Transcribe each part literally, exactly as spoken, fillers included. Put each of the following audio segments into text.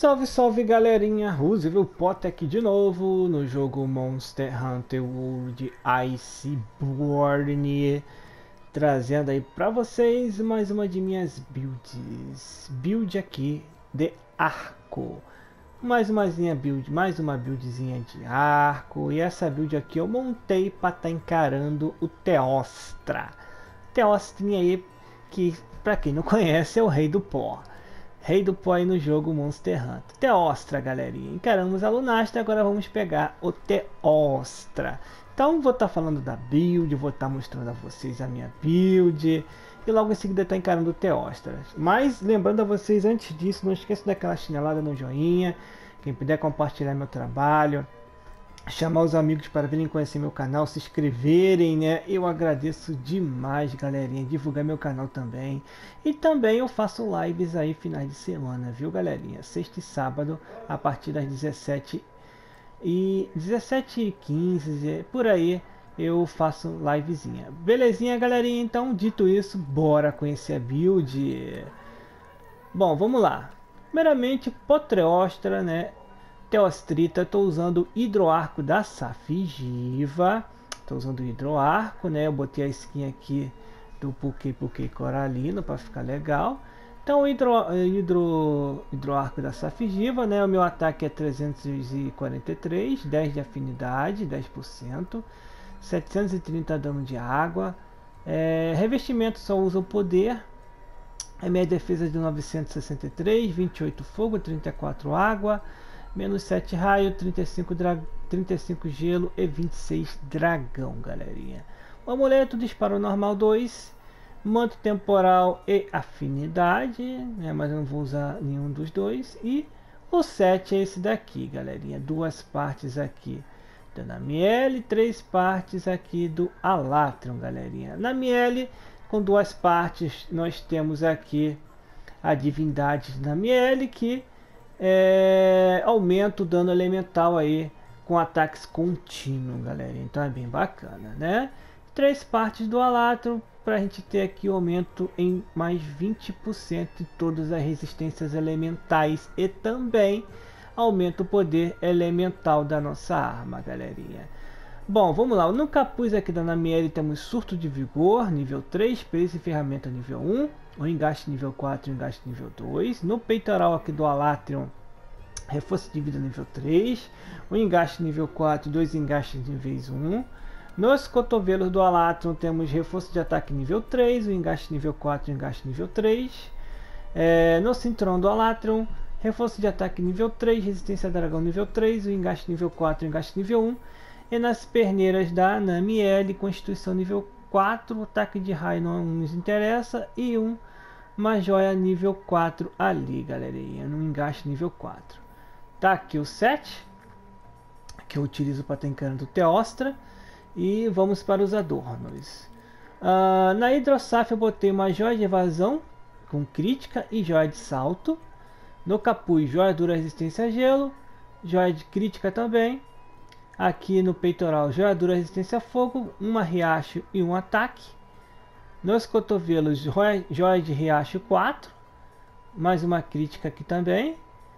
Salve, salve galerinha, Roosevelt Potter aqui de novo no jogo Monster Hunter World Iceborne, trazendo aí pra vocês mais uma de minhas builds, build aqui de arco, mais uma build, mais uma buildzinha de arco, e essa build aqui eu montei para estar tá encarando o Teostra, Teostrinha aí, que pra quem não conhece é o rei do pó. Rei do pó aí no jogo Monster Hunter. Teostra, galerinha. Encaramos a Lunastra, agora vamos pegar o Teostra. Então vou estar tá falando da build, vou estar tá mostrando a vocês a minha build. E logo em seguida estar tá encarando o Teostra. Mas lembrando a vocês, antes disso, não esqueça daquela chinelada no joinha. Quem puder compartilhar meu trabalho, chamar os amigos para virem conhecer meu canal, se inscreverem, né? Eu agradeço demais, galerinha, divulgar meu canal também. E também eu faço lives aí finais de semana, viu, galerinha? Sexta e sábado, a partir das dezessete e quinze, por aí, eu faço livezinha. Belezinha, galerinha? Então, dito isso, bora conhecer a build. Bom, vamos lá. Primeiramente, Potreostra, né? Teostrita, estou usando o hidroarco da Safigiva. Estou usando o hidroarco, né? Eu botei a skin aqui do Puquei Puquei Coralino para ficar legal. Então, o hidro, hidro, hidroarco da Safigiva, né? O meu ataque é trezentos e quarenta e três, dez de afinidade, dez por cento, setecentos e trinta dano de água. É, revestimento só usa o poder. A minha defesa é de novecentos e sessenta e três, vinte e oito fogo, trinta e quatro água. Menos sete raio, trinta e cinco, dra... trinta e cinco gelo e vinte e seis dragão, galerinha. O amuleto, disparo normal dois. Manto temporal e afinidade, né? Mas eu não vou usar nenhum dos dois. E o sete é esse daqui, galerinha. Duas partes aqui do Namielle, três partes aqui do Alatreon, galerinha. Namielle, com duas partes, nós temos aqui a divindade de Namielle, que É, aumenta o dano elemental aí com ataques contínuos, galera. Então é bem bacana, né? Três partes do Alatreon para a gente ter aqui o aumento em mais vinte por cento de todas as resistências elementais e também aumenta o poder elemental da nossa arma, galerinha. Bom, vamos lá. No capuz aqui da Namielle temos surto de vigor, nível três, perícia e ferramenta nível um. O engaste nível quatro e o engaste nível dois. No peitoral aqui do Alatreon, reforço de vida nível três. O engaste nível quatro e dois engastes níveis um. Nos cotovelos do Alatreon temos reforço de ataque nível três. O engaste nível quatro e o engaste nível três. É, no cinturão do Alatreon, reforço de ataque nível três. Resistência a dragão nível três. O engaste nível quatro e o engaste nível um. E nas perneiras da Namielle, constituição nível quatro, ataque de raio não nos interessa, e um, uma joia nível quatro ali, galerinha, no engaste nível quatro. Tá aqui o set, que eu utilizo para estar encarando o Teostra, e vamos para os adornos. Uh, na Hidrosaf eu botei uma joia de evasão, com crítica e joia de salto. No capuz, joia dura resistência a gelo, joia de crítica também. Aqui no peitoral, joia dura resistência a fogo, uma riacho e um ataque. Nos cotovelos, joia, joia de riacho quatro, mais uma crítica aqui também.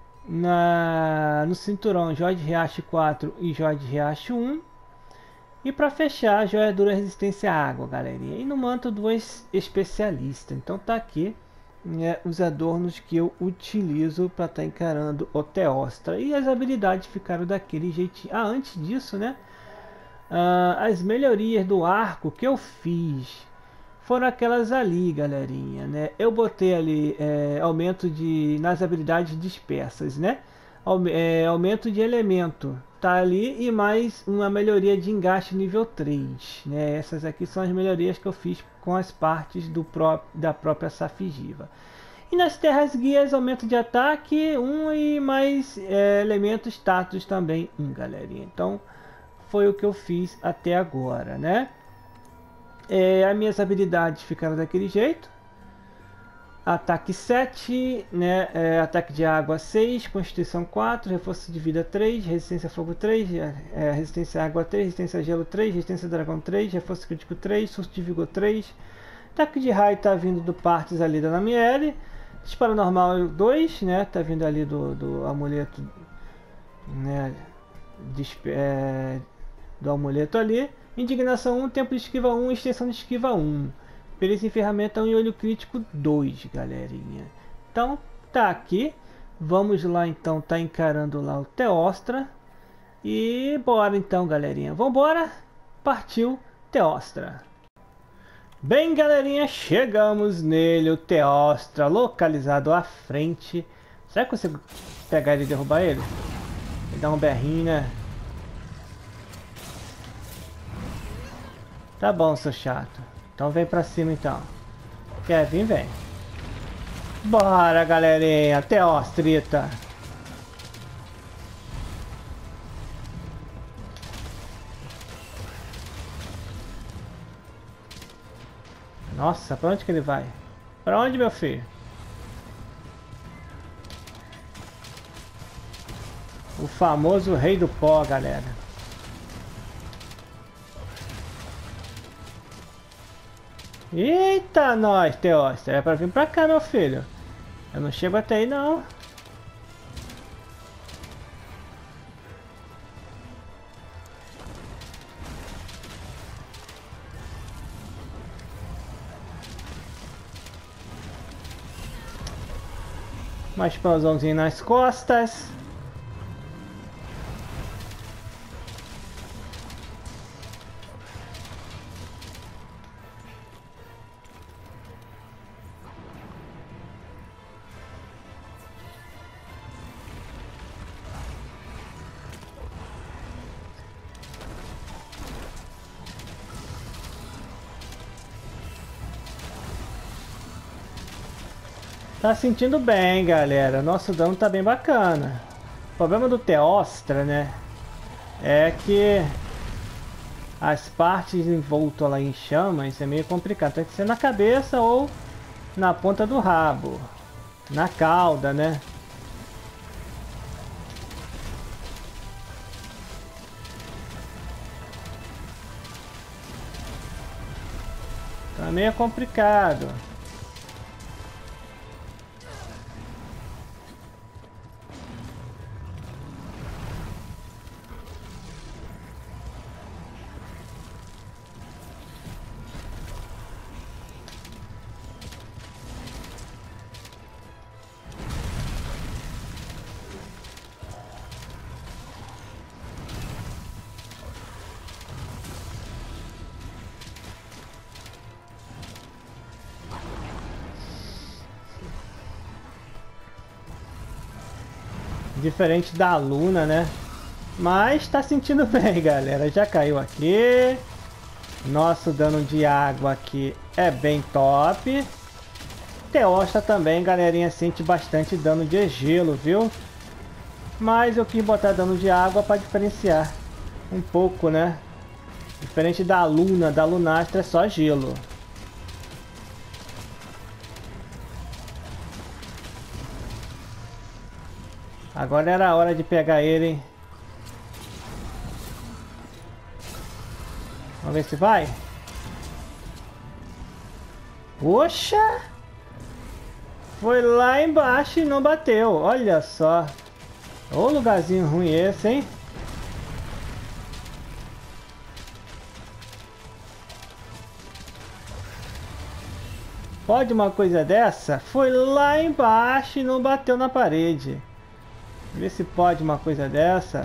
Na, no cinturão, joia de riacho quatro e joia de riacho um. E para fechar, joia dura resistência à água, galerinha. E no manto, dois especialistas. Então tá aqui, né, os adornos que eu utilizo para estar tá encarando o Teostra. E as habilidades ficaram daquele jeitinho. Ah, antes disso, né? Uh, as melhorias do arco que eu fiz foram aquelas ali, galerinha, né? Eu botei ali é, aumento de nas habilidades dispersas, né? É, aumento de elemento tá ali, e mais uma melhoria de engaste nível três, né? Essas aqui são as melhorias que eu fiz com as partes do pró da própria Safigiva. E nas terras guias, aumento de ataque um, e mais é, elementos status também um, galerinha. Então foi o que eu fiz até agora, né? É, as minhas habilidades ficaram daquele jeito. Ataque sete, né? É, ataque de água seis, constituição quatro, reforço de vida três, resistência a fogo três, é, resistência a água três, resistência a gelo três, resistência a dragão três, reforço crítico três, surto de vigor três. Ataque de raio está vindo do partes ali da Namielle. Disparo normal dois, né? Tá vindo ali do, do amuleto, né? Despe é, do amuleto ali. Indignação um, tempo de esquiva um, extensão de esquiva um. Perícia em ferramenta um e olho crítico dois, galerinha. Então, tá aqui. Vamos lá, então, tá encarando lá o Teostra. E bora então, galerinha. Vambora. Partiu Teostra. Bem, galerinha, chegamos nele, o Teostra, localizado à frente. Será que eu consigo pegar ele e derrubar ele? Ele dá um berrinho, né? Tá bom, seu chato. Então vem pra cima, então. Quer vir, vem. Bora, galerinha, Teostrita. Nossa, pra onde que ele vai? Pra onde, meu filho? O famoso rei do pó, galera. Eita, nós, Teostra. É pra vir pra cá, meu filho. Eu não chego até aí, não. Uma explosãozinha nas costas. Tá sentindo bem, galera. Nosso dano tá bem bacana. O problema do Teostra, né? É que as partes envoltas lá em chamas é meio complicado. Tem que ser na cabeça ou na ponta do rabo. Na cauda, né? Então é meio complicado. Diferente da Luna, né? Mas tá sentindo bem, galera. Já caiu aqui. Nosso dano de água aqui é bem top. Teostra também, galerinha, sente bastante dano de gelo, viu? Mas eu quis botar dano de água para diferenciar um pouco, né? Diferente da Luna, da Lunastra é só gelo. Agora era a hora de pegar ele, hein? Vamos ver se vai. Poxa! Foi lá embaixo e não bateu. Olha só. Ô lugarzinho ruim esse, hein? Pode uma coisa dessa? Foi lá embaixo e não bateu na parede. Vê se pode uma coisa dessa.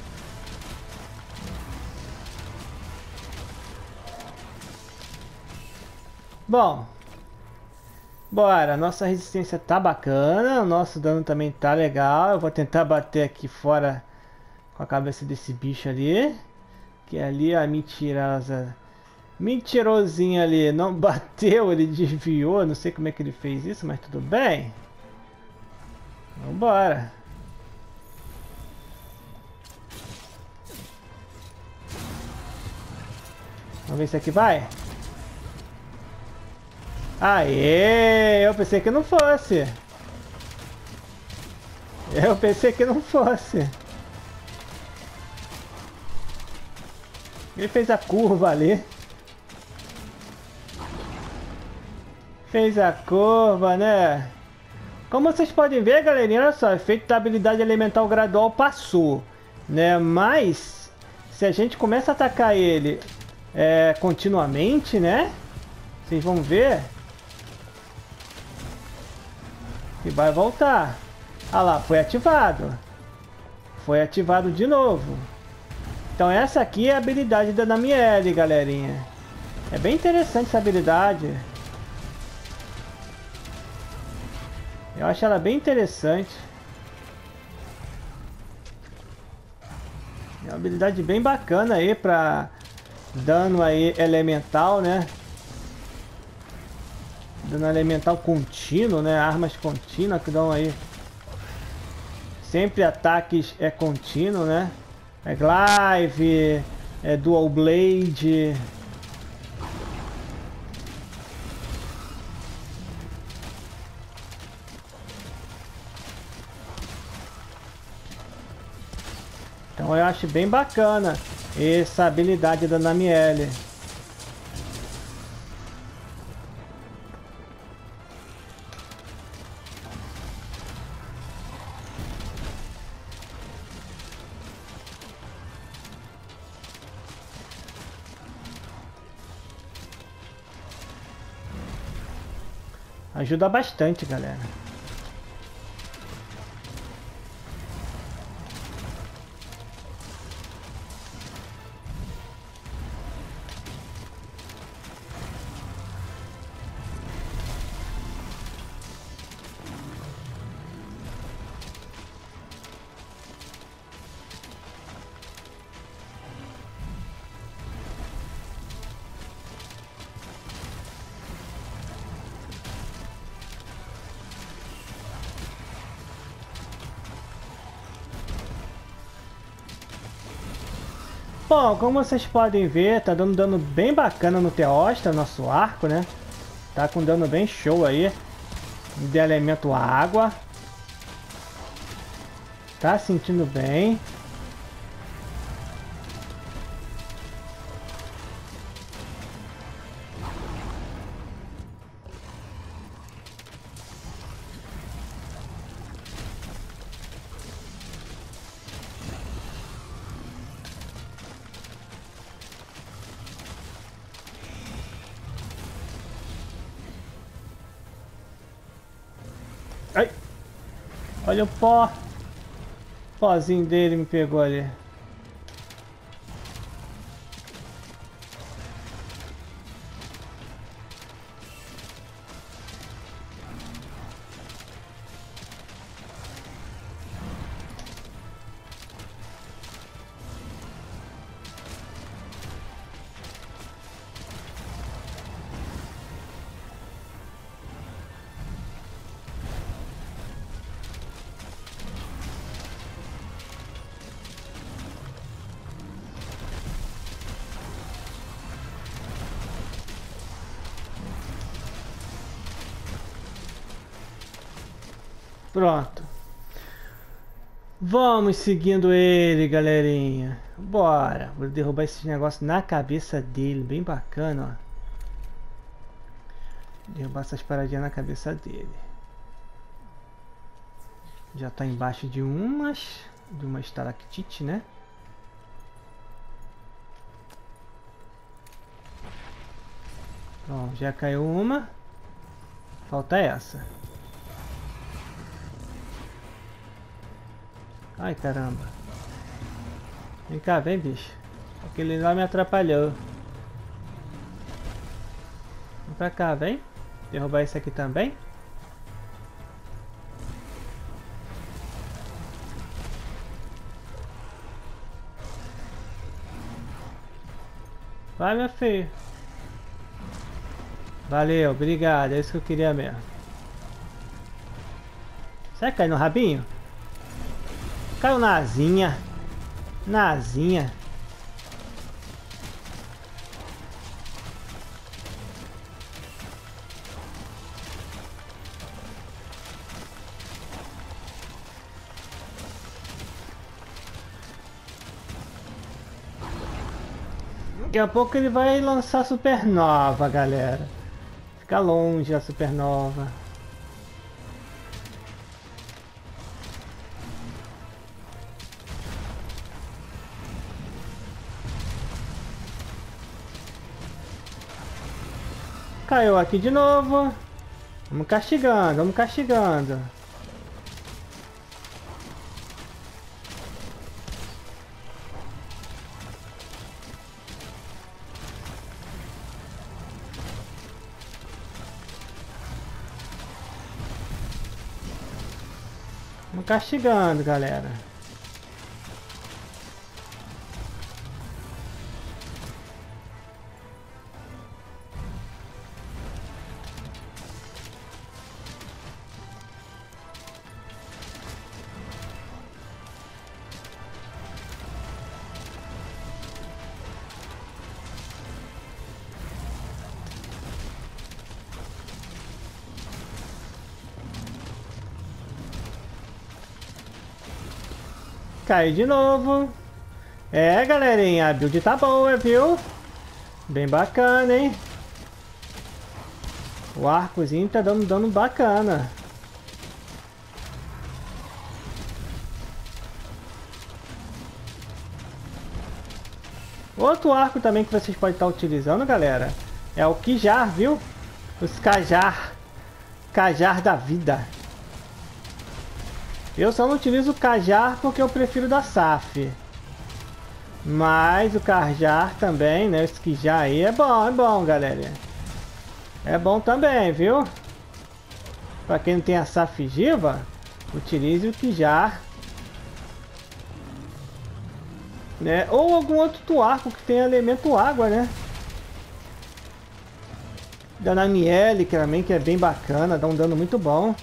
Bom, bora. Nossa resistência tá bacana. O nosso dano também tá legal. Eu vou tentar bater aqui fora com a cabeça desse bicho ali. Que ali a mentirosa. Mentirosinha ali não bateu, ele desviou. Não sei como é que ele fez isso, mas tudo bem. Vambora. Vamos ver se aqui vai. Aê! Eu pensei que não fosse. Eu pensei que não fosse. Ele fez a curva ali. Fez a curva, né? Como vocês podem ver, galerinha, olha só, o efeito da habilidade elemental gradual passou, né? Mas se a gente começa a atacar ele é, continuamente, né? Vocês vão ver que vai voltar. Ah lá, foi ativado. Foi ativado de novo. Então essa aqui é a habilidade da Namielle, galerinha. É bem interessante essa habilidade. Eu acho ela bem interessante. É uma habilidade bem bacana aí pra dano aí elemental, né? Dano elemental contínuo, né? Armas contínuas que dão aí sempre ataques é contínuo, né? É Glaive, é Dual Blade. Então eu acho bem bacana essa habilidade da Namielle. Ajuda bastante, galera. Bom, como vocês podem ver, tá dando dano bem bacana no Teostra, nosso arco, né? Tá com dano bem show aí. De elemento água. Tá sentindo bem. Ai! Olha o pó! O pozinho dele me pegou ali. Pronto. Vamos seguindo ele, galerinha. Bora. Vou derrubar esse negócio na cabeça dele. Bem bacana, ó. Derrubar essas paradinhas na cabeça dele. Já tá embaixo de umas. De uma estalactite, né? Pronto, já caiu uma. Falta essa. Ai, caramba. Vem cá, vem, bicho. Aquele lá me atrapalhou. Vem pra cá, vem. Derrubar esse aqui também. Vai, meu filho. Valeu, obrigado. É isso que eu queria mesmo. Será que cai no rabinho? Caiu na asinha. Na asinha. Daqui a pouco ele vai lançar supernova, galera. Fica longe a supernova. Caiu aqui de novo. Vamos castigando, vamos castigando. Vamos castigando, galera. Caiu de novo. É, galerinha, a build tá boa, viu? Bem bacana, hein? O arcozinho tá dando dano bacana. Outro arco também que vocês podem estar utilizando, galera, é o Kijar, viu? Os Kajar. Kajar da vida. Eu só não utilizo o Kajar porque eu prefiro da S A F. Mas o Kajar também, né? Esse Kijar aí é bom, é bom, galera. É bom também, viu? Pra quem não tem a S A F Giva, utilize o Kijar. Né? Ou algum outro arco que tenha elemento água, né? Da Namielle, que também que é bem bacana, dá um dano muito bom.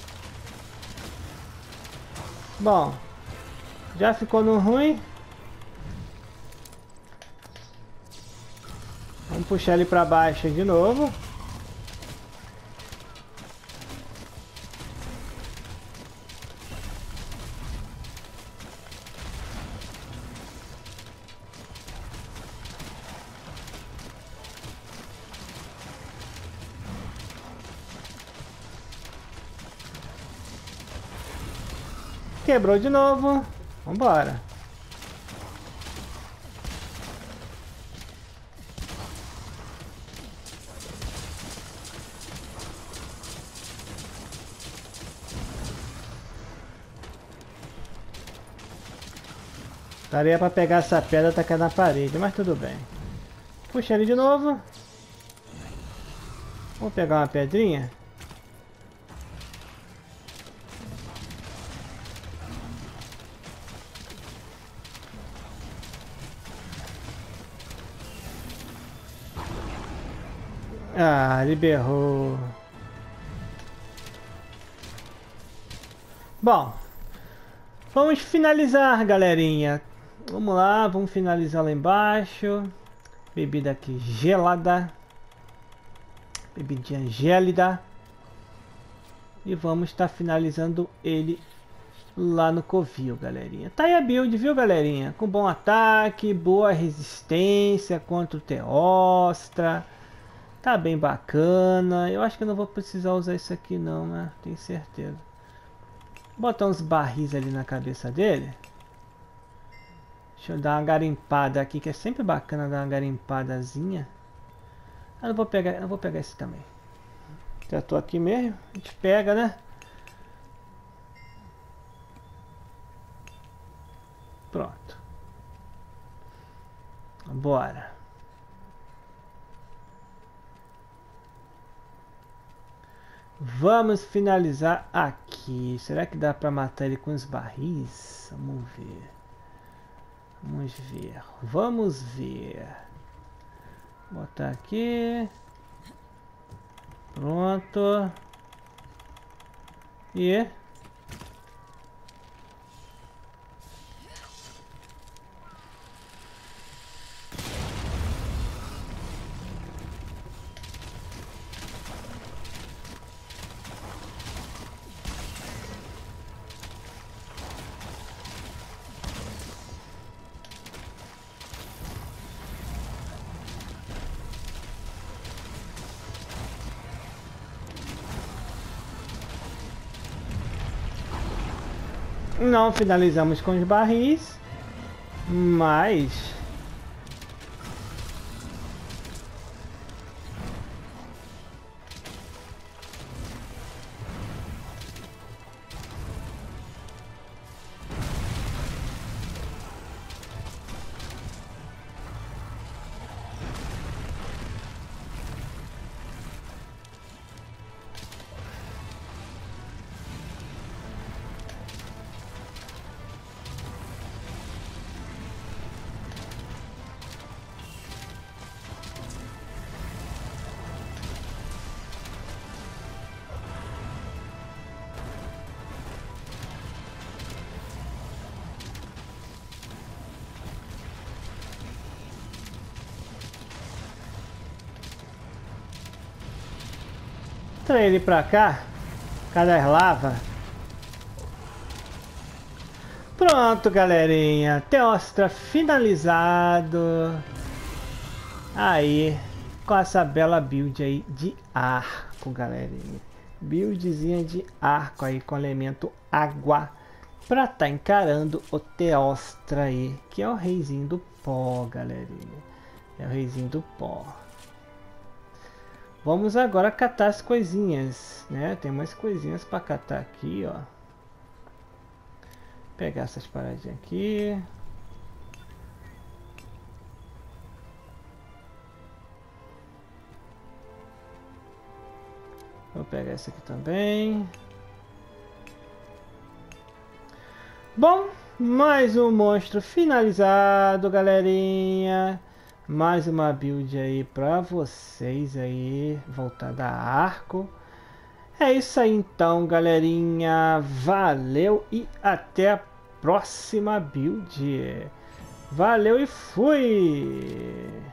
Bom, já ficou no ruim. Vamos puxar ele para baixo de novo. Quebrou de novo. Vambora. Daria pra pegar essa pedra e tacar na parede, mas tudo bem. Puxa ele de novo. Vamos pegar uma pedrinha. Ah, liberou. Bom, vamos finalizar, galerinha. Vamos lá, vamos finalizar lá embaixo. Bebida aqui gelada. Bebidinha gélida. E vamos estar finalizando ele lá no covil, galerinha. Tá aí a build, viu, galerinha? Com bom ataque, boa resistência contra o Teostra. Tá bem bacana. Eu acho que eu não vou precisar usar isso aqui não, né? Tenho certeza. Vou botar uns barris ali na cabeça dele. Deixa eu dar uma garimpada aqui, que é sempre bacana dar uma garimpadazinha. Ah, não vou pegar, não vou pegar esse também. Já tô aqui mesmo. A gente pega, né? Pronto. Bora. Vamos finalizar aqui. Será que dá para matar ele com os barris? Vamos ver. Vamos ver. Vamos ver. Vou botar aqui. Pronto. E... não finalizamos com os barris, mas Trazer ele pra cá. Cadê as lava? Pronto, galerinha. Teostra finalizado. Aí, com essa bela build aí de arco, galerinha. Buildzinha de arco aí com elemento água. Pra tá encarando o Teostra aí, que é o reizinho do pó, galerinha. É o reizinho do pó. Vamos agora catar as coisinhas, né? Tem mais coisinhas para catar aqui, ó. Pegar essas paradinhas aqui. Vou pegar essa aqui também. Bom, mais um monstro finalizado, galerinha. Mais uma build aí pra vocês aí, voltada a arco. É isso aí então, galerinha. Valeu e até a próxima build. Valeu e fui!